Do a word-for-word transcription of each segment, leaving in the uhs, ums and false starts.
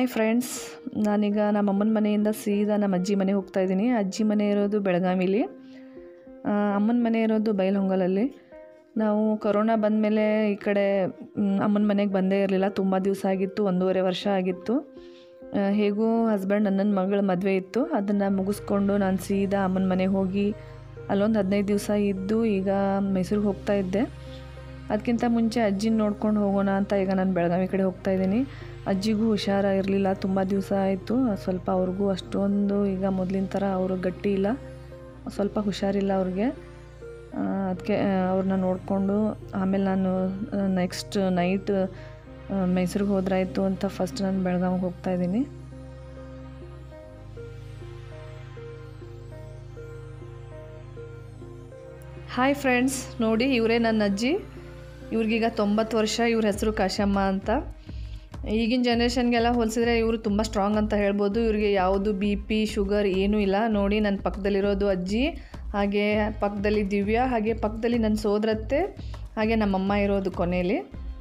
Hi friends, ನಾನೀಗ ನಮ್ಮ ಅಮ್ಮನ ಮನೆಯಿಂದ ಸೀದಾ ನಮ್ಮ ಅಜ್ಜಿ ಮನೆಗೆ ಹೋಗ್ತಾ ಇದ್ದೀನಿ. ಅಜ್ಜಿ ಮನೆ ಇರೋದು ಬೆಳಗಾವಿಲಿ, ಅಮ್ಮನ ಮನೆ ಇರೋದು ಬೈಲಹೊಂಗಲಲ್ಲಿ. ನಾವು ಕೊರೋನಾ ಬಂದಮೇಲೆ ಈ ಕಡೆ ಅಮ್ಮನ ಮನೆಗೆ ಬಂದೇ ಇರಲಿಲ್ಲ. ತುಂಬ ದಿವಸ ಆಗಿತ್ತು, ಒಂದೂವರೆ ವರ್ಷ ಆಗಿತ್ತು. ಹೇಗೂ ಹಸ್ಬೆಂಡ್ ನನ್ನ ಮಗಳ ಮದುವೆ ಇತ್ತು, ಅದನ್ನು ಮುಗಿಸ್ಕೊಂಡು ನಾನು ಸೀದಾ ಅಮ್ಮನ ಮನೆಗೆ ಹೋಗಿ ಅಲ್ಲೊಂದು ಹದಿನೈದು ದಿವಸ ಇದ್ದು ಈಗ ಮೈಸೂರಿಗೆ ಹೋಗ್ತಾ ಇದ್ದೆ. ಅದಕ್ಕಿಂತ ಮುಂಚೆ ಅಜ್ಜಿನ ನೋಡ್ಕೊಂಡು ಹೋಗೋಣ ಅಂತ ಈಗ ನಾನು ಬೆಳಗಾವಿ ಕಡೆ ಹೋಗ್ತಾ ಇದ್ದೀನಿ. ಅಜ್ಜಿಗೂ ಹುಷಾರ ಇರಲಿಲ್ಲ, ತುಂಬ ದಿವಸ ಆಯಿತು. ಸ್ವಲ್ಪ ಅವ್ರಿಗೂ ಅಷ್ಟೊಂದು ಈಗ ಮೊದಲಿನ ಥರ ಅವರು ಗಟ್ಟಿ ಇಲ್ಲ, ಸ್ವಲ್ಪ ಹುಷಾರಿಲ್ಲ ಅವ್ರಿಗೆ. ಅದಕ್ಕೆ ಅವ್ರನ್ನ ನೋಡಿಕೊಂಡು ಆಮೇಲೆ ನಾನು ನೆಕ್ಸ್ಟ್ ನೈಟ್ ಮೈಸೂರಿಗೆ ಹೋದ್ರಾಯ್ತು ಅಂತ ಫಸ್ಟ್ ನಾನು ಬೆಳಗಾವಿಗೆ ಹೋಗ್ತಾ ಇದ್ದೀನಿ. ಹಾಯ್ ಫ್ರೆಂಡ್ಸ್, ನೋಡಿ ಇವರೇ ನನ್ನ ಅಜ್ಜಿ. ಇವ್ರಿಗೀಗ ತೊಂಬತ್ತು ವರ್ಷ. ಇವ್ರ ಹೆಸರು ಕಾಶಮ್ಮ ಅಂತ. ಈಗಿನ ಜನ್ರೇಷನ್ಗೆಲ್ಲ ಹೋಲಿಸಿದ್ರೆ ಇವರು ತುಂಬ ಸ್ಟ್ರಾಂಗ್ ಅಂತ ಹೇಳ್ಬೋದು. ಇವ್ರಿಗೆ ಯಾವುದು ಬಿ ಪಿ ಶುಗರ್ ಏನೂ ಇಲ್ಲ. ನೋಡಿ ನನ್ನ ಪಕ್ಕದಲ್ಲಿರೋದು ಅಜ್ಜಿ, ಹಾಗೆ ಪಕ್ಕದಲ್ಲಿ ದಿವ್ಯಾ, ಹಾಗೆ ಪಕ್ಕದಲ್ಲಿ ನನ್ನ ಸೋದರತ್ತೆ, ಹಾಗೆ ನಮ್ಮಮ್ಮ ಇರೋದು ಕೊನೆಯಲ್ಲಿ.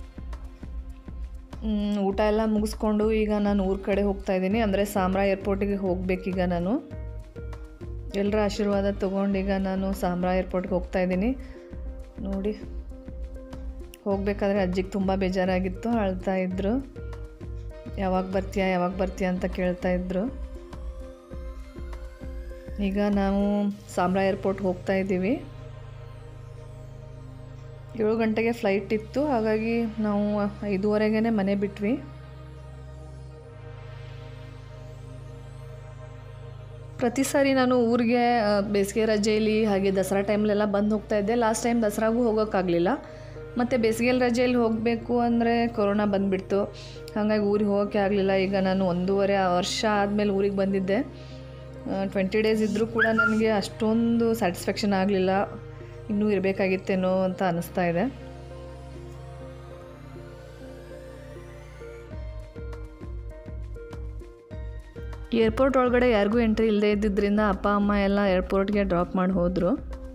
ಊಟ ಎಲ್ಲ ಮುಗಿಸ್ಕೊಂಡು ಈಗ ನಾನು ಊರ ಕಡೆ ಹೋಗ್ತಾ ಇದ್ದೀನಿ. ಅಂದರೆ ಸಾಮ್ರಾ ಏರ್ಪೋರ್ಟಿಗೆ ಹೋಗಬೇಕೀಗ ನಾನು. ಎಲ್ಲರ ಆಶೀರ್ವಾದ ತೊಗೊಂಡು ಈಗ ನಾನು ಸಾಮ್ರಾ ಏರ್ಪೋರ್ಟ್ಗೆ ಹೋಗ್ತಾ ಇದ್ದೀನಿ. ನೋಡಿ, ಹೋಗಬೇಕಾದ್ರೆ ಅಜ್ಜಿಗೆ ತುಂಬ ಬೇಜಾರಾಗಿತ್ತು, ಅಳ್ತಾ ಇದ್ದರು. ಯಾವಾಗ ಬರ್ತೀಯಾ ಯಾವಾಗ ಬರ್ತೀಯಾ ಅಂತ ಕೇಳ್ತಾ ಇದ್ದರು. ಈಗ ನಾವು ಸಾಮ್ರಾ ಏರ್ಪೋರ್ಟ್ ಹೋಗ್ತಾ ಇದ್ದೀವಿ. ಏಳು ಗಂಟೆಗೆ ಫ್ಲೈಟ್ ಇತ್ತು, ಹಾಗಾಗಿ ನಾವು ಐದೂವರೆಗೇ ಮನೆ ಬಿಟ್ವಿ. ಪ್ರತಿ ಸಾರಿ ನಾನು ಊರಿಗೆ ಬೇಸಿಗೆ ರಜೆಯಲ್ಲಿ ಹಾಗೆ ದಸರಾ ಟೈಮ್ಲೆಲ್ಲ ಬಂದು ಹೋಗ್ತಾ ಇದ್ದೆ. ಲಾಸ್ಟ್ ಟೈಮ್ ದಸರಾಗೂ ಹೋಗೋಕ್ಕಾಗಲಿಲ್ಲ. ಮತ್ತು ಬೇಸಿಗೆ ರಜೆಯಲ್ಲಿ ಹೋಗಬೇಕು ಅಂದರೆ ಕೊರೋನಾ ಬಂದುಬಿಡ್ತು, ಹಾಗಾಗಿ ಊರಿಗೆ ಹೋಗೋಕ್ಕೆ ಆಗಲಿಲ್ಲ. ಈಗ ನಾನು ಒಂದೂವರೆ ವರ್ಷ ಆದಮೇಲೆ ಊರಿಗೆ ಬಂದಿದ್ದೆ. ಟ್ವೆಂಟಿ ಡೇಸ್ ಇದ್ದರೂ ಕೂಡ ನನಗೆ ಅಷ್ಟೊಂದು ಸ್ಯಾಟಿಸ್ಫ್ಯಾಕ್ಷನ್ ಆಗಲಿಲ್ಲ. ಇನ್ನೂ ಇರಬೇಕಾಗಿತ್ತೇನೋ ಅಂತ ಅನ್ನಿಸ್ತಾ ಇದೆ. ಏರ್ಪೋರ್ಟ್ ಒಳಗಡೆ ಯಾರಿಗೂ ಎಂಟ್ರಿ ಇಲ್ಲದೆ ಇದ್ದಿದ್ದರಿಂದ ಅಪ್ಪ ಅಮ್ಮ ಎಲ್ಲ ಏರ್ಪೋರ್ಟ್ಗೆ ಡ್ರಾಪ್ ಮಾಡಿ ಹೋದರು.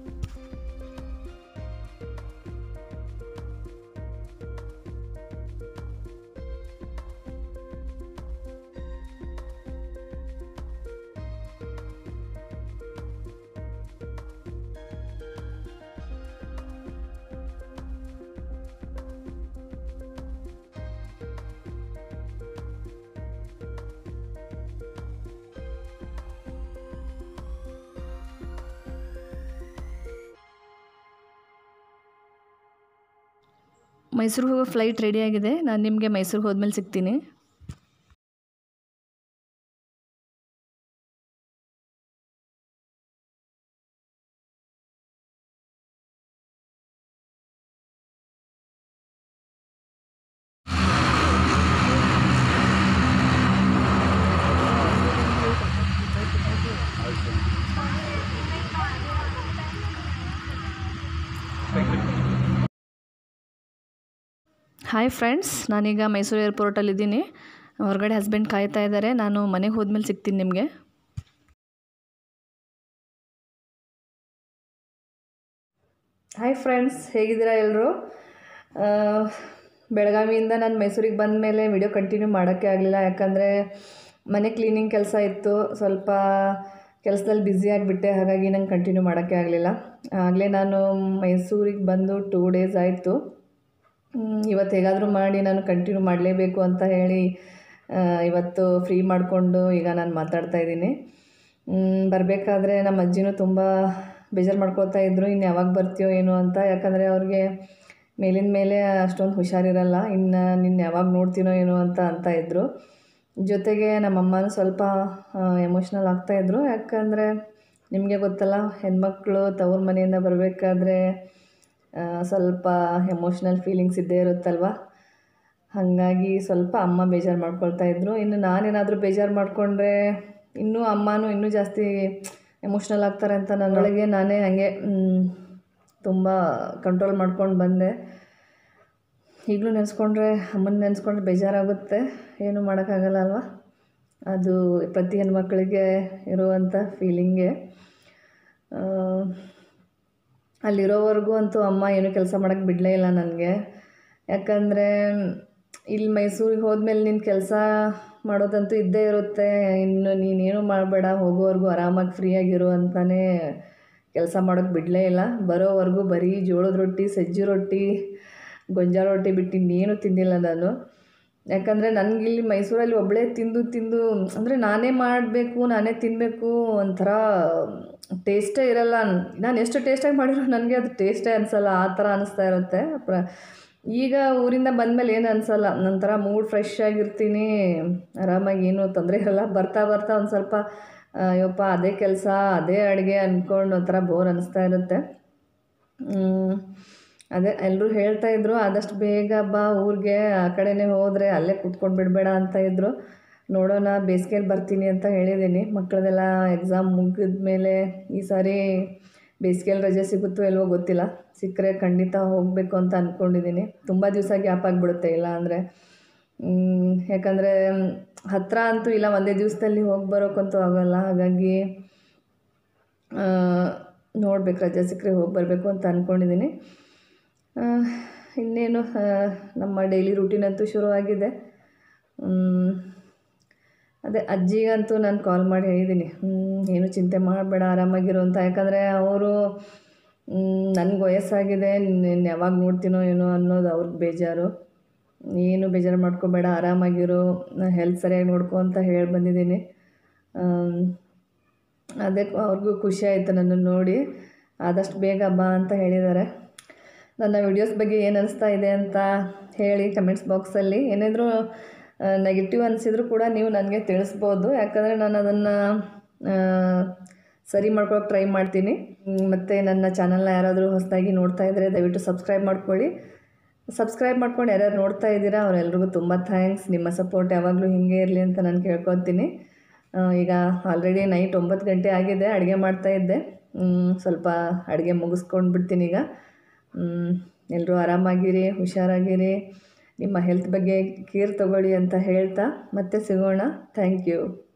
ಮೈಸೂರಿಗೆ ಹೋಗೋ ಫ್ಲೈಟ್ ರೆಡಿಯಾಗಿದೆ. ನಾನು ನಿಮಗೆ ಮೈಸೂರಿಗೆ ಹೋದ್ಮೇಲೆ ಸಿಗ್ತೀನಿ. ಹಾಯ್ ಫ್ರೆಂಡ್ಸ್, ನಾನೀಗ ಮೈಸೂರು ಏರ್ಪೋರ್ಟಲ್ಲಿದ್ದೀನಿ. ಹೊರಗಡೆ ಹಸ್ಬೆಂಡ್ ಕಾಯ್ತಾ ಇದ್ದಾರೆ. ನಾನು ಮನೆಗೆ ಹೋದ್ಮೇಲೆ ಸಿಗ್ತೀನಿ ನಿಮಗೆ. ಹಾಯ್ ಫ್ರೆಂಡ್ಸ್, ಹೇಗಿದ್ದೀರಾ ಎಲ್ಲರೂ? ಬೆಳಗಾವಿಯಿಂದ ನಾನು ಮೈಸೂರಿಗೆ ಬಂದ ಮೇಲೆ ವಿಡಿಯೋ ಕಂಟಿನ್ಯೂ ಮಾಡೋಕ್ಕೆ ಆಗಲಿಲ್ಲ, ಯಾಕಂದರೆ ಮನೆ ಕ್ಲೀನಿಂಗ್ ಕೆಲಸ ಇತ್ತು. ಸ್ವಲ್ಪ ಕೆಲಸದಲ್ಲಿ ಬ್ಯುಸಿ ಆಗಿಬಿಟ್ಟೆ, ಹಾಗಾಗಿ ನಂಗೆ ಕಂಟಿನ್ಯೂ ಮಾಡೋಕ್ಕೆ ಆಗಲಿಲ್ಲ. ಆಗಲೇ ನಾನು ಮೈಸೂರಿಗೆ ಬಂದು ಟೂ ಡೇಸ್ ಆಯಿತು. ಇವತ್ತು ಹೇಗಾದರೂ ಮಾಡಿ ನಾನು ಕಂಟಿನ್ಯೂ ಮಾಡಲೇಬೇಕು ಅಂತ ಹೇಳಿ ಇವತ್ತು ಫ್ರೀ ಮಾಡಿಕೊಂಡು ಈಗ ನಾನು ಮಾತಾಡ್ತಾ ಇದ್ದೀನಿ. ಬರಬೇಕಾದ್ರೆ ನಮ್ಮ ಅಜ್ಜಿನೂ ತುಂಬ ಬೇಜಾರು ಮಾಡ್ಕೊಳ್ತಾ ಇದ್ದರು, ಇನ್ನು ಯಾವಾಗ ಬರ್ತೀಯೋ ಏನೋ ಅಂತ. ಯಾಕಂದರೆ ಅವ್ರಿಗೆ ಮೇಲಿನ ಮೇಲೆ ಅಷ್ಟೊಂದು ಹುಷಾರಿರಲ್ಲ, ಇನ್ನು ನಿನ್ನ ಯಾವಾಗ ನೋಡ್ತೀನೋ ಏನೋ ಅಂತ ಅಂತ ಇದ್ದರು. ಜೊತೆಗೆ ನಮ್ಮಮ್ಮನೂ ಸ್ವಲ್ಪ ಎಮೋಷ್ನಲ್ ಆಗ್ತಾಯಿದ್ರು. ಯಾಕಂದರೆ ನಿಮಗೆ ಗೊತ್ತಲ್ಲ, ಹೆಣ್ಮಕ್ಳು ತವ್ರ ಮನೆಯಿಂದ ಬರಬೇಕಾದ್ರೆ ಸ್ವಲ್ಪ ಎಮೋಷ್ನಲ್ ಫೀಲಿಂಗ್ಸ್ ಇದ್ದೇ ಇರುತ್ತಲ್ವ. ಹಾಗಾಗಿ ಸ್ವಲ್ಪ ಅಮ್ಮ ಬೇಜಾರು ಮಾಡ್ಕೊಳ್ತಾ ಇದ್ದರು. ಇನ್ನು ನಾನೇನಾದರೂ ಬೇಜಾರು ಮಾಡಿಕೊಂಡ್ರೆ ಇನ್ನೂ ಅಮ್ಮನೂ ಇನ್ನೂ ಜಾಸ್ತಿ ಎಮೋಷ್ನಲ್ ಆಗ್ತಾರೆ ಅಂತ ನನ್ನೊಳಗೆ ನಾನೇ ಹಾಗೆ ತುಂಬ ಕಂಟ್ರೋಲ್ ಮಾಡ್ಕೊಂಡು ಬಂದೆ. ಈಗಲೂ ನೆನೆಸ್ಕೊಂಡ್ರೆ, ಅಮ್ಮನ ನೆನೆಸ್ಕೊಂಡ್ರೆ ಬೇಜಾರಾಗುತ್ತೆ. ಏನೂ ಮಾಡೋಕ್ಕಾಗಲ್ಲ ಅಲ್ವ, ಅದು ಪ್ರತಿ ಹೆಣ್ಮಕ್ಳಿಗೆ ಇರುವಂಥ ಫೀಲಿಂಗೆ. ಅಲ್ಲಿರೋವರೆಗೂ ಅಂತೂ ಅಮ್ಮ ಏನೂ ಕೆಲಸ ಮಾಡೋಕ್ಕೆ ಬಿಡಲೇ ಇಲ್ಲ ನನಗೆ. ಯಾಕಂದರೆ ಇಲ್ಲಿ ಮೈಸೂರಿಗೆ ಹೋದ್ಮೇಲೆ ನಿನ್ನ ಕೆಲಸ ಮಾಡೋದಂತೂ ಇದ್ದೇ ಇರುತ್ತೆ. ಇನ್ನು ನೀನೇನು ಮಾಡಬೇಡ, ಹೋಗೋವರೆಗೂ ಆರಾಮಾಗಿ ಫ್ರೀಯಾಗಿರು ಅಂತಲೇ ಕೆಲಸ ಮಾಡೋಕ್ಕೆ ಬಿಡಲೇ ಇಲ್ಲ. ಬರೋವರೆಗೂ ಬರೀ ಜೋಳದ ರೊಟ್ಟಿ, ಸಜ್ಜಿ ರೊಟ್ಟಿ, ಗೊಂಜಾಳ ರೊಟ್ಟಿ ಬಿಟ್ಟು ಇನ್ನೇನು ತಿಂದಿಲ್ಲ ನಾನು. ಯಾಕಂದರೆ ನನಗಿಲ್ಲಿ ಮೈಸೂರಲ್ಲಿ ಒಬ್ಬಳೇ ತಿಂದು ತಿಂದು ಅಂದರೆ ನಾನೇ ಮಾಡಬೇಕು, ನಾನೇ ತಿನ್ನಬೇಕು, ಒಂಥರ ಟೇಸ್ಟೇ ಇರಲ್ಲ. ನಾನು ಎಷ್ಟು ಟೇಸ್ಟಾಗಿ ಮಾಡಿರೋ ನನಗೆ ಅದು ಟೇಸ್ಟೇ ಅನಿಸಲ್ಲ, ಆ ಥರ ಅನ್ನಿಸ್ತಾ ಇರುತ್ತೆ. ಪ್ರ ಈಗ ಊರಿಂದ ಬಂದಮೇಲೆ ಏನು ಅನಿಸಲ್ಲ, ಒಂಥರ ಮೂಡ್ ಫ್ರೆಶ್ ಆಗಿರ್ತೀನಿ, ಆರಾಮಾಗಿ ಏನೂ ತೊಂದರೆ ಇರಲ್ಲ. ಬರ್ತಾ ಬರ್ತಾ ಒಂದು ಸ್ವಲ್ಪ ಅಯ್ಯಪ್ಪ ಅದೇ ಕೆಲಸ ಅದೇ ಅಡುಗೆ ಅಂದ್ಕೊಂಡು ಒಂಥರ ಬೋರ್ ಅನ್ನಿಸ್ತಾ ಇರುತ್ತೆ. ಅದೇ ಎಲ್ಲರೂ ಹೇಳ್ತಾಯಿದ್ರು, ಆದಷ್ಟು ಬೇಗ ಬಾ ಊರಿಗೆ, ಆ ಕಡೆನೇ ಹೋದರೆ ಅಲ್ಲೇ ಕೂತ್ಕೊಂಡು ಬಿಡಬೇಡ ಅಂತ ಇದ್ದರು. ನೋಡೋಣ, ಬೇಸಿಗೆಯಲ್ಲಿ ಬರ್ತೀನಿ ಅಂತ ಹೇಳಿದ್ದೀನಿ. ಮಕ್ಕಳದೆಲ್ಲ ಎಕ್ಸಾಮ್ ಮುಗಿದ ಮೇಲೆ ಈ ಸಾರಿ ಬೇಸಿಗೆಯಲ್ಲಿ ರಜೆ ಸಿಗುತ್ತೋ ಇಲ್ವೋ ಗೊತ್ತಿಲ್ಲ. ಸಿಕ್ಕರೆ ಖಂಡಿತ ಹೋಗಬೇಕು ಅಂತ ಅಂದ್ಕೊಂಡಿದ್ದೀನಿ. ತುಂಬ ದಿವಸ ಗ್ಯಾಪ್ ಆಗಿಬಿಡುತ್ತೆ ಇಲ್ಲ ಅಂದರೆ. ಯಾಕಂದರೆ ಹತ್ತಿರ ಅಂತೂ ಇಲ್ಲ, ಒಂದೇ ದಿವಸದಲ್ಲಿ ಹೋಗಿ ಬರೋಕ್ಕಂತೂ ಆಗೋಲ್ಲ. ಹಾಗಾಗಿ ನೋಡ್ಬೇಕು, ರಜೆ ಸಿಕ್ಕರೆ ಹೋಗಿ ಬರಬೇಕು ಅಂತ ಅಂದ್ಕೊಂಡಿದ್ದೀನಿ. ಇನ್ನೇನು ನಮ್ಮ ಡೈಲಿ ರೂಟೀನಂತೂ ಶುರುವಾಗಿದೆ. ಅದೇ ಅಜ್ಜಿಗಂತೂ ನಾನು ಕಾಲ್ ಮಾಡಿ ಹೇಳಿದ್ದೀನಿ, ಏನು ಚಿಂತೆ ಮಾಡಬೇಡ, ಆರಾಮಾಗಿರು ಅಂತ. ಯಾಕಂದರೆ ಅವರು ನನಗೆ ವಯಸ್ಸಾಗಿದೆ, ನಿನ್ನ ಯಾವಾಗ ನೋಡ್ತೀನೋ ಏನೋ ಅನ್ನೋದು ಅವ್ರಿಗೆ ಬೇಜಾರು. ಏನು ಬೇಜಾರು ಮಾಡ್ಕೋಬೇಡ, ಆರಾಮಾಗಿರು, ಹೆಲ್ತ್ ಸರಿಯಾಗಿ ನೋಡ್ಕೊ ಅಂತ ಹೇಳಿ ಬಂದಿದ್ದೀನಿ. ಅದೇ ಅವ್ರಿಗೂ ಖುಷಿ ಆಯಿತು ನನ್ನನ್ನು ನೋಡಿ. ಆದಷ್ಟು ಬೇಗ ಬಾ ಅಂತ ಹೇಳಿದ್ದಾರೆ. ನನ್ನ ವಿಡಿಯೋಸ್ ಬಗ್ಗೆ ಏನು ಅನಿಸ್ತಾ ಇದೆ ಅಂತ ಹೇಳಿ ಕಮೆಂಟ್ಸ್ ಬಾಕ್ಸಲ್ಲಿ. ಏನಾದರೂ ನೆಗೆಟಿವ್ ಅನಿಸಿದ್ರು ಕೂಡ ನೀವು ನನಗೆ ತಿಳಿಸ್ಬೋದು, ಯಾಕಂದರೆ ನಾನು ಅದನ್ನು ಸರಿ ಮಾಡ್ಕೊಳಕ್ಕೆ ಟ್ರೈ ಮಾಡ್ತೀನಿ. ಮತ್ತು ನನ್ನ ಚಾನಲ್ನ ಯಾರಾದರೂ ಹೊಸದಾಗಿ ನೋಡ್ತಾ ಇದ್ದರೆ ದಯವಿಟ್ಟು ಸಬ್ಸ್ಕ್ರೈಬ್ ಮಾಡ್ಕೊಳ್ಳಿ. ಸಬ್ಸ್ಕ್ರೈಬ್ ಮಾಡ್ಕೊಂಡು ಯಾರ್ಯಾರು ನೋಡ್ತಾ ಇದ್ದೀರಾ ಅವರೆಲ್ರಿಗೂ ತುಂಬ ಥ್ಯಾಂಕ್ಸ್. ನಿಮ್ಮ ಸಪೋರ್ಟ್ ಯಾವಾಗಲೂ ಹೀಗೆ ಇರಲಿ ಅಂತ ನಾನು ಕೇಳ್ಕೊತೀನಿ. ಈಗ ಆಲ್ರೆಡಿ ನೈಟ್ ಒಂಬತ್ತು ಗಂಟೆ ಆಗಿದೆ, ಅಡುಗೆ ಮಾಡ್ತಾಯಿದ್ದೆ. ಸ್ವಲ್ಪ ಅಡುಗೆ ಮುಗಿಸ್ಕೊಂಡು ಬಿಡ್ತೀನಿ ಈಗ. ಎಲ್ಲರೂ ಆರಾಮಾಗಿರಿ, ಹುಷಾರಾಗಿರಿ, ನಿಮ್ಮ ಹೆಲ್ತ್ ಬಗ್ಗೆ ಕೇರ್ ತಗೊಳ್ಳಿ ಅಂತ ಹೇಳ್ತಾ ಮತ್ತೆ ಸಿಗೋಣ. Thank you.